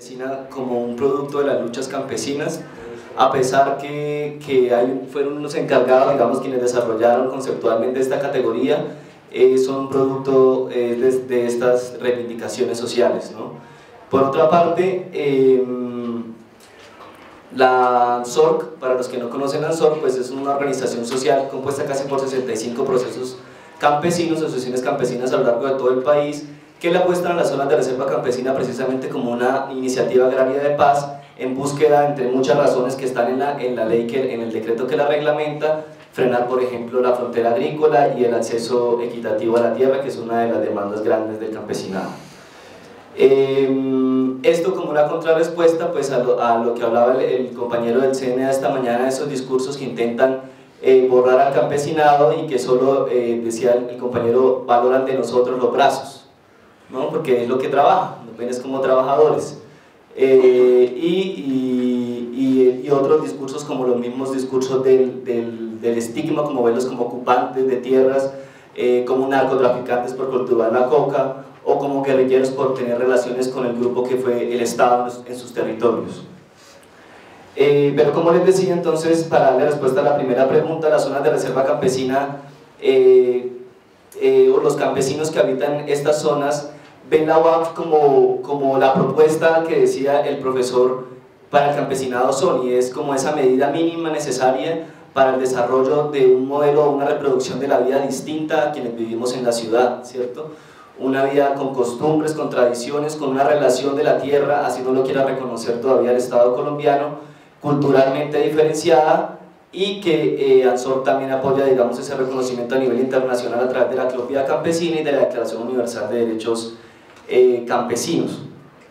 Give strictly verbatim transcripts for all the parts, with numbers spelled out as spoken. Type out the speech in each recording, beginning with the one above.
campesina como un producto de las luchas campesinas, a pesar que, que hay, fueron unos encargados, digamos, quienes desarrollaron conceptualmente esta categoría, eh, son producto eh, de, de estas reivindicaciones sociales, ¿no? Por otra parte, eh, la ANSORC, para los que no conocen ANSORC, pues es una organización social compuesta casi por sesenta y cinco procesos campesinos, asociaciones campesinas a lo largo de todo el país, que le apuestan a las zonas de reserva campesina precisamente como una iniciativa agraria de paz en búsqueda, entre muchas razones que están en la, en la ley, que, en el decreto que la reglamenta, frenar por ejemplo la frontera agrícola y el acceso equitativo a la tierra, que es una de las demandas grandes del campesinado. Eh, esto como una contrarrespuesta pues, a, lo, a lo que hablaba el, el compañero del C N A esta mañana, esos discursos que intentan eh, borrar al campesinado y que solo, eh, decía el, el compañero, valoran de nosotros los brazos, ¿no? Porque es lo que trabaja, nos ven como trabajadores. Eh, y, y, y, y otros discursos como los mismos discursos del, del, del estigma, como verlos como ocupantes de tierras, eh, como narcotraficantes por cultivar la coca, o como guerrilleros por tener relaciones con el grupo que fue el Estado en sus territorios. Eh, pero como les decía, entonces, para darle respuesta a la primera pregunta, las zonas de reserva campesina eh, eh, o los campesinos que habitan estas zonas ven la U A F como, como la propuesta que decía el profesor para el campesinado son, y es como esa medida mínima necesaria para el desarrollo de un modelo, una reproducción de la vida distinta a quienes vivimos en la ciudad, ¿cierto? Una vida con costumbres, con tradiciones, con una relación de la tierra, así no lo quiera reconocer todavía el Estado colombiano, culturalmente diferenciada, y que eh, ANSORC también apoya, digamos, ese reconocimiento a nivel internacional a través de la Cláusula Campesina y de la Declaración Universal de Derechos eh, Campesinos.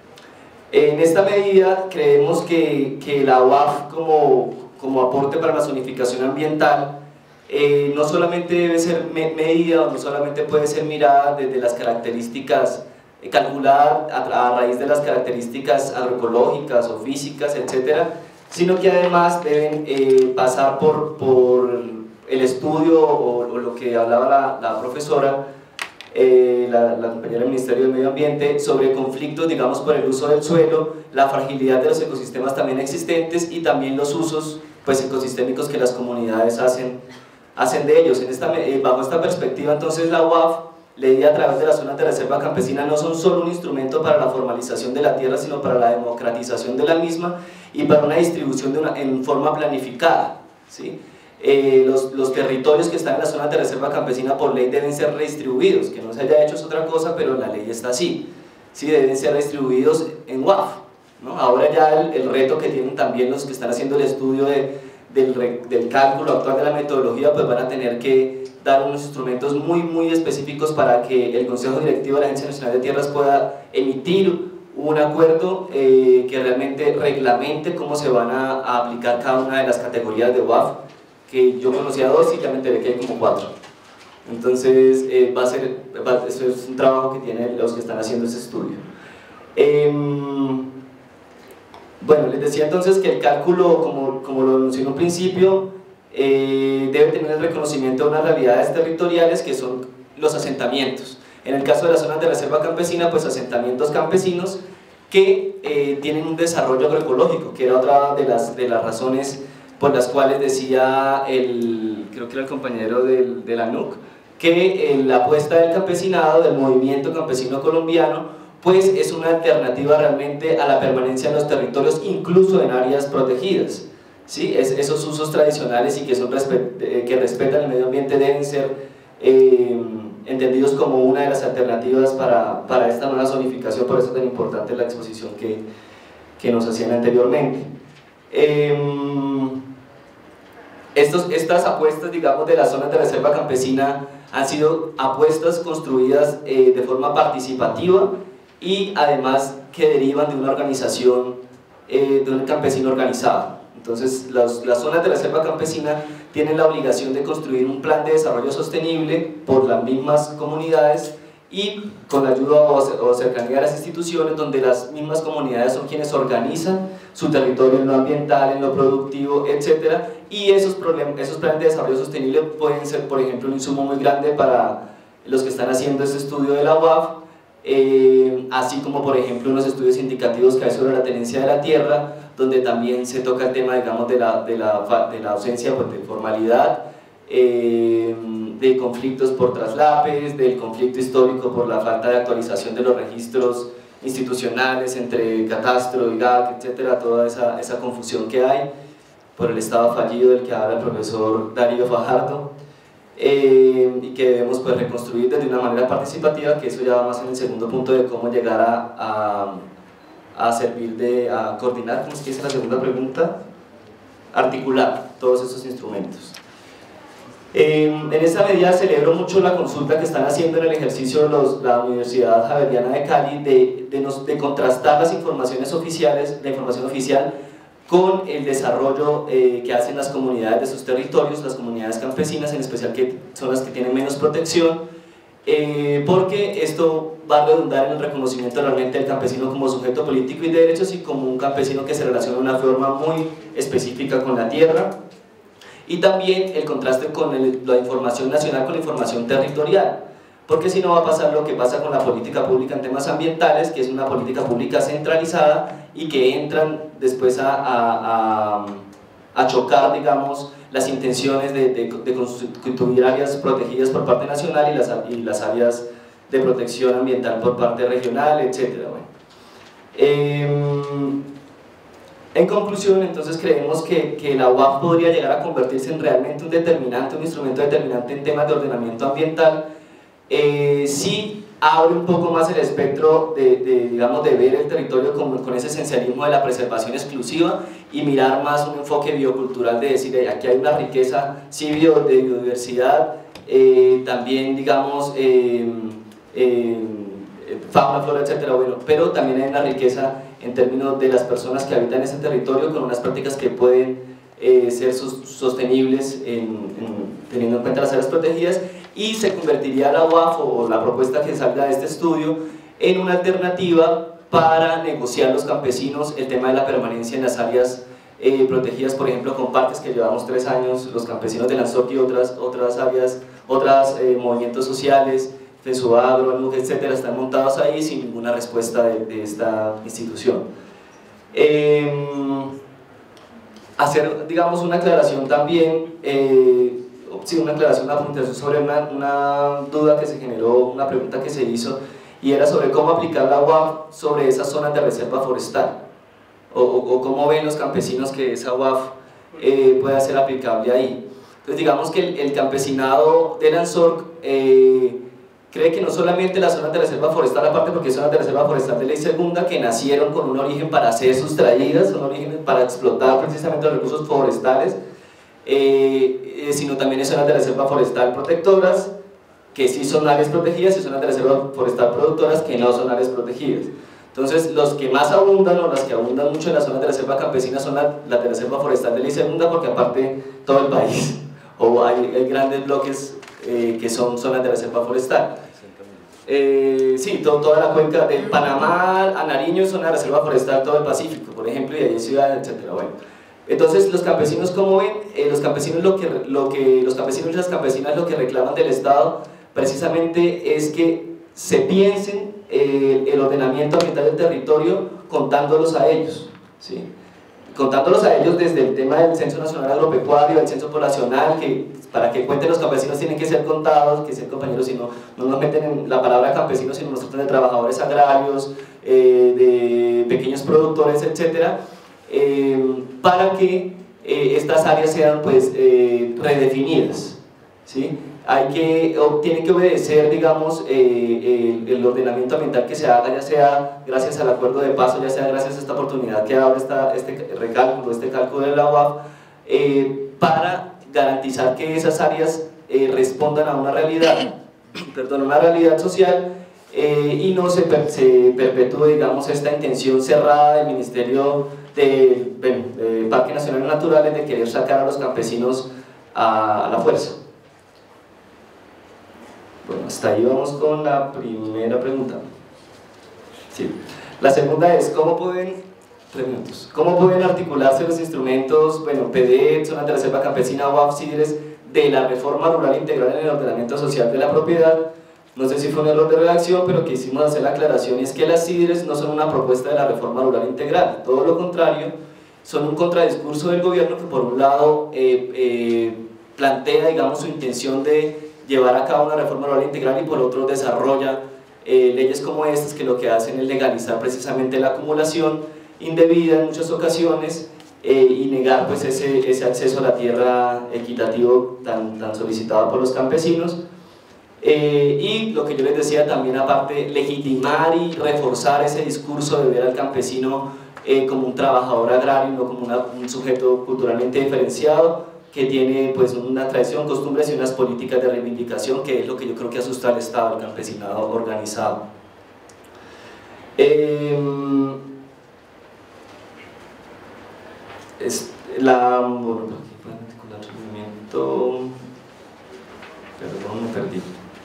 En esta medida creemos que, que la U A F como, como aporte para la zonificación ambiental Eh, no solamente debe ser me medida, no solamente puede ser mirada desde las características, eh, calculada a, a raíz de las características agroecológicas o físicas, etcétera, sino que además deben eh, pasar por, por el estudio o, o lo que hablaba la, la profesora, eh, la, la compañera del Ministerio del Medio Ambiente, sobre conflictos, digamos, por el uso del suelo, la fragilidad de los ecosistemas también existentes y también los usos pues, ecosistémicos que las comunidades hacen hacen de ellos. En esta, eh, bajo esta perspectiva, entonces, la U A F, leída a través de las zonas de reserva campesina, no son solo un instrumento para la formalización de la tierra, sino para la democratización de la misma y para una distribución de una, en forma planificada, ¿sí? Eh, los, los territorios que están en las zonas de reserva campesina por ley deben ser redistribuidos, que no se haya hecho es otra cosa, pero la ley está así, ¿sí? Deben ser redistribuidos en U A F, ¿no? Ahora ya el, el reto que tienen también los que están haciendo el estudio de Del, del cálculo actual de la metodología, pues van a tener que dar unos instrumentos muy muy específicos para que el Consejo Directivo de la Agencia Nacional de Tierras pueda emitir un acuerdo eh, que realmente reglamente cómo se van a, a aplicar cada una de las categorías de U A F, que yo conocía dos y ya me enteré que hay como cuatro. Entonces eh, va a ser, va, eso es un trabajo que tienen los que están haciendo ese estudio. Eh, Bueno, les decía entonces que el cálculo, como, como lo anuncié en un principio, eh, debe tener el reconocimiento de unas realidades territoriales que son los asentamientos. En el caso de las zonas de reserva campesina, pues asentamientos campesinos que eh, tienen un desarrollo agroecológico, que era otra de las, de las razones por las cuales decía el, creo que era el compañero del, de la N U C, que eh, la apuesta del campesinado, del movimiento campesino colombiano, pues es una alternativa realmente a la permanencia en los territorios, incluso en áreas protegidas, ¿sí? Es, esos usos tradicionales y que, son respet que respetan el medio ambiente deben ser eh, entendidos como una de las alternativas para, para esta nueva zonificación, por eso es tan importante la exposición que, que nos hacían anteriormente. Eh, estos, estas apuestas, digamos, de las zonas de reserva campesina han sido apuestas construidas eh, de forma participativa y además que derivan de una organización, eh, de un campesino organizado. Entonces las, las zonas de reserva campesina tienen la obligación de construir un plan de desarrollo sostenible por las mismas comunidades y con la ayuda o, o cercanía de las instituciones, donde las mismas comunidades son quienes organizan su territorio en lo ambiental, en lo productivo, etcétera, y esos, esos planes de desarrollo sostenible pueden ser, por ejemplo, un insumo muy grande para los que están haciendo este estudio de la U A F, eh, así como por ejemplo unos estudios indicativos que hay sobre la tenencia de la tierra, donde también se toca el tema, digamos, de la, de la, de la ausencia pues, de formalidad, eh, de conflictos por traslapes, del conflicto histórico por la falta de actualización de los registros institucionales entre catastro, I G A C, etcétera, toda esa, esa confusión que hay, por el estado fallido del que habla el profesor Darío Fajardo, eh, y que debemos pues, reconstruir desde una manera participativa, que eso ya va más en el segundo punto de cómo llegar a, a, a servir de, a coordinar, ¿cómo es que dice la segunda pregunta? Articular todos esos instrumentos. Eh, en esa medida celebro mucho la consulta que están haciendo en el ejercicio de los, la Universidad Javeriana de Cali de, de, nos, de contrastar las informaciones oficiales, la información oficial con el desarrollo eh, que hacen las comunidades de sus territorios, las comunidades campesinas, en especial que son las que tienen menos protección, eh, porque esto va a redundar en el reconocimiento realmente del campesino como sujeto político y de derechos y como un campesino que se relaciona de una forma muy específica con la tierra, y también el contraste con el, la información nacional con la información territorial, porque si no va a pasar lo que pasa con la política pública en temas ambientales, que es una política pública centralizada y que entran después a, a, a, a chocar, digamos, las intenciones de, de, de constituir áreas protegidas por parte nacional y las, y las áreas de protección ambiental por parte regional, etcétera. Bueno. Eh, En conclusión, entonces creemos que, que la U A F podría llegar a convertirse en realmente un determinante, un instrumento determinante en temas de ordenamiento ambiental, eh, si abre un poco más el espectro de, de, digamos, de ver el territorio con, con ese esencialismo de la preservación exclusiva y mirar más un enfoque biocultural de decir, hey, aquí hay una riqueza sí, bio, de biodiversidad, eh, también digamos eh, eh, fauna, flora, etcétera, bueno, pero también hay una riqueza en términos de las personas que habitan ese territorio con unas prácticas que pueden eh, ser sus, sostenibles en, en, teniendo en cuenta las áreas protegidas, y se convertiría la U A F o la propuesta que salga de este estudio en una alternativa para negociar los campesinos el tema de la permanencia en las áreas eh, protegidas, por ejemplo con parques que llevamos tres años, los campesinos de Lanzoc y otras, otras áreas, otros eh, movimientos sociales, Fesuagro, Anuc, etcétera, están montados ahí sin ninguna respuesta de, de esta institución. Eh, hacer, digamos, una aclaración también, eh, sí, una aclaración, una puntuación sobre una, una duda que se generó, una pregunta que se hizo, y era sobre cómo aplicar la U A F sobre esas zonas de reserva forestal, o, o, o cómo ven los campesinos que esa U A F eh, pueda ser aplicable ahí. Entonces digamos que el, el campesinado de Lanzoc eh, cree que no solamente las zonas de reserva forestal, aparte porque son zonas de reserva forestal de ley segunda que nacieron con un origen para ser sustraídas, un origen para explotar precisamente los recursos forestales, eh, eh, sino también zonas de reserva forestal protectoras, que sí son áreas protegidas, y zonas de reserva forestal productoras que no son áreas protegidas. Entonces los que más abundan o las que abundan mucho en las zonas de reserva campesina son las la de reserva forestal de ley segunda, porque aparte todo el país, o hay, hay grandes bloques Eh, que son zonas de reserva forestal. Eh, sí, todo, toda la cuenca del Panamá a Nariño es zona de reserva forestal, todo el Pacífico, por ejemplo, y ahí hay ciudades, etcétera. Bueno, entonces los campesinos, como ven, eh, los campesinos lo que, lo que los campesinos y las campesinas lo que reclaman del Estado precisamente es que se piensen eh, el ordenamiento ambiental del territorio contándolos a ellos, ¿sí? contándolos a ellos desde el tema del Censo Nacional Agropecuario, del Censo Poblacional, que para que cuenten los campesinos tienen que ser contados, que ser compañeros, sino no nos meten en la palabra campesinos, sino nos tratan de trabajadores agrarios, eh, de pequeños productores, etcétera, eh, para que eh, estas áreas sean pues eh, redefinidas, ¿sí? Hay que, o, tienen que obedecer, digamos, eh, el, el ordenamiento ambiental que se haga, ya sea gracias al acuerdo de paso, ya sea gracias a esta oportunidad que abre esta, este recálculo, este cálculo de la U A F, eh, para garantizar que esas áreas eh, respondan a una realidad, perdón, una realidad social, eh, y no se, per, se perpetúe, digamos, esta intención cerrada del Ministerio de, de, de Parques Nacionales Naturales de querer sacar a los campesinos a, a la fuerza. Bueno, hasta ahí vamos con la primera pregunta. Sí. La segunda es, ¿cómo pueden, tres minutos, ¿cómo pueden articularse los instrumentos, bueno, P D E, zonas de reserva campesina, U A F, CIDRES, de la reforma rural integral en el ordenamiento social de la propiedad, no sé si fue un error de redacción, pero que hicimos hacer la aclaración, y es que las CIDRES no son una propuesta de la reforma rural integral, todo lo contrario, son un contradiscurso del gobierno que por un lado eh, eh, plantea, digamos, su intención de llevar a cabo una reforma rural integral y por otro desarrolla eh, leyes como estas que lo que hacen es legalizar precisamente la acumulación indebida en muchas ocasiones eh, y negar pues ese, ese acceso a la tierra equitativo tan, tan solicitado por los campesinos. Eh, y lo que yo les decía también, aparte, legitimar y reforzar ese discurso de ver al campesino eh, como un trabajador agrario, no como una, un sujeto culturalmente diferenciado que tiene pues una tradición, costumbres y unas políticas de reivindicación, que es lo que yo creo que asusta al Estado, al campesinado organizado. Eh, es la, bueno, movimiento, perdón, me perdí.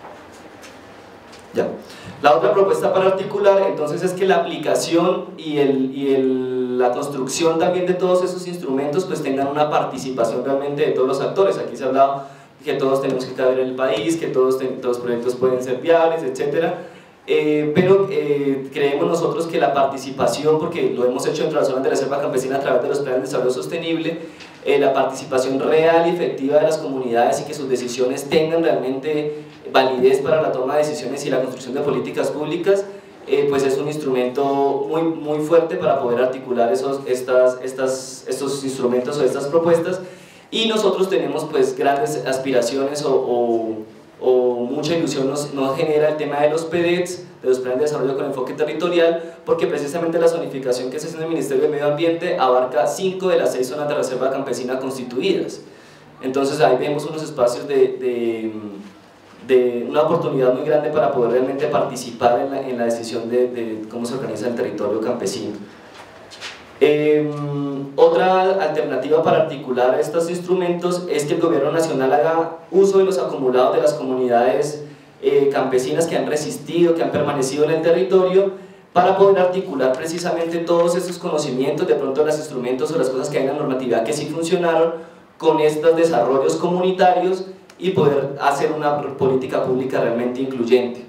Ya. La otra propuesta para articular entonces es que la aplicación y, el, y el, la construcción también de todos esos instrumentos pues tengan una participación realmente de todos los actores. Aquí se ha hablado que todos tenemos que caber en el país, que todos, todos los proyectos pueden ser viables, etcétera. Eh, pero eh, creemos nosotros que la participación, porque lo hemos hecho dentro de la zona de reserva campesina a través de los planes de desarrollo sostenible, eh, la participación real y efectiva de las comunidades y que sus decisiones tengan realmente validez para la toma de decisiones y la construcción de políticas públicas, eh, pues es un instrumento muy, muy fuerte para poder articular esos, estas, estas, estos instrumentos o estas propuestas. Y nosotros tenemos pues grandes aspiraciones o, o, o mucha ilusión nos, nos genera el tema de los P D E Ts, de los planes de desarrollo con enfoque territorial, porque precisamente la zonificación que se hace en el Ministerio de Medio Ambiente abarca cinco de las seis zonas de reserva campesina constituidas. Entonces ahí vemos unos espacios de, de, de una oportunidad muy grande para poder realmente participar en la, en la decisión de, de cómo se organiza el territorio campesino. Eh, otra alternativa para articular estos instrumentos es que el gobierno nacional haga uso de los acumulados de las comunidades eh, campesinas que han resistido, que han permanecido en el territorio, para poder articular precisamente todos esos conocimientos, de pronto los instrumentos o las cosas que hay en la normatividad que sí funcionaron, con estos desarrollos comunitarios y poder hacer una política pública realmente incluyente.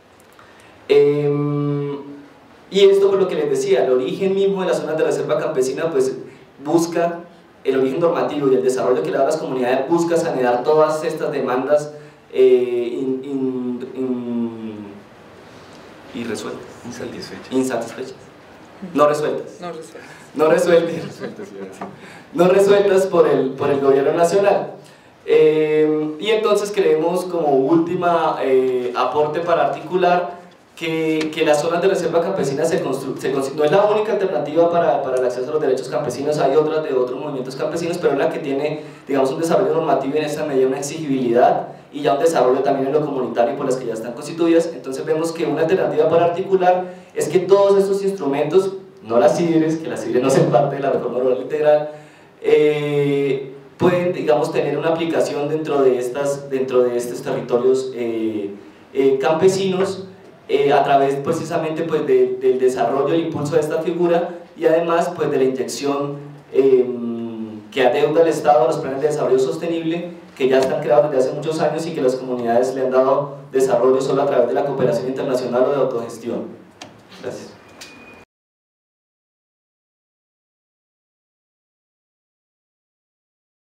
Eh, Y esto por lo que les decía, el origen mismo de las zonas de reserva campesina pues busca, el origen normativo y el desarrollo que le da a las comunidades busca sanear todas estas demandas eh, in, in, in, irresueltas, insatisfechas, insatisfechas, no resueltas, no resueltas, no resueltas, no resueltas por el, por el gobierno nacional. Eh, y entonces creemos como última eh, aporte para articular Que, que las zonas de reserva campesina se construyen, no es la única alternativa para, para el acceso a los derechos campesinos, hay otras de otros movimientos campesinos, pero es la que tiene, digamos, un desarrollo normativo y en esa medida una exigibilidad y ya un desarrollo también en lo comunitario por las que ya están constituidas. Entonces vemos que una alternativa para articular es que todos estos instrumentos, no las CIDRES, que las CIDRES no son parte de la reforma rural integral, eh, pueden, digamos, tener una aplicación dentro de, estas, dentro de estos territorios eh, eh, campesinos, Eh, a través precisamente pues, de, del desarrollo y el impulso de esta figura y además pues, de la inyección eh, que adeuda el Estado a los planes de desarrollo sostenible que ya están creados desde hace muchos años y que las comunidades le han dado desarrollo solo a través de la cooperación internacional o de autogestión. Gracias.